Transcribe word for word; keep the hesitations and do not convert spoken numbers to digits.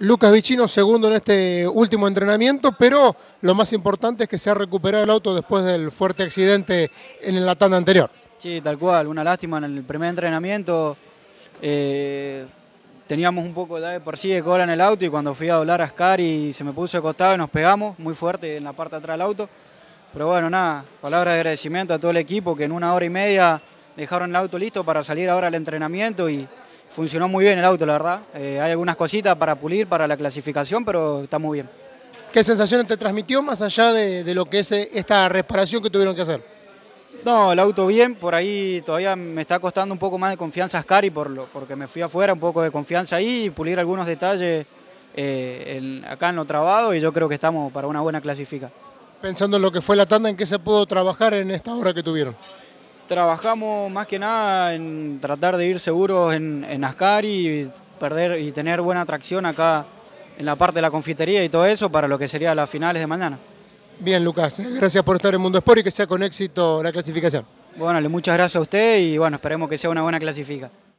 Lucas Vicino, segundo en este último entrenamiento, pero lo más importante es que se ha recuperado el auto después del fuerte accidente en la tanda anterior. Sí, tal cual, una lástima en el primer entrenamiento. Eh, teníamos un poco de por sí de cola en el auto y cuando fui a doblar a Ascari se me puso de costado y nos pegamos muy fuerte en la parte de atrás del auto. Pero bueno, nada, palabras de agradecimiento a todo el equipo que en una hora y media dejaron el auto listo para salir ahora al entrenamiento y funcionó muy bien el auto, la verdad. Eh, hay algunas cositas para pulir para la clasificación, pero está muy bien. ¿Qué sensaciones te transmitió más allá de, de lo que es esta reparación que tuvieron que hacer? No, el auto bien, por ahí todavía me está costando un poco más de confianza Ascari por lo, porque me fui afuera, un poco de confianza ahí y pulir algunos detalles eh, en, acá en lo trabado y yo creo que estamos para una buena clasifica. Pensando en lo que fue la tanda, ¿en qué se pudo trabajar en esta hora que tuvieron? Trabajamos más que nada en tratar de ir seguros en, en Ascari y, perder, y tener buena tracción acá en la parte de la confitería y todo eso para lo que sería las finales de mañana. Bien, Lucas, gracias por estar en Mundo Sport y que sea con éxito la clasificación. Bueno, muchas gracias a usted y bueno, esperemos que sea una buena clasifica.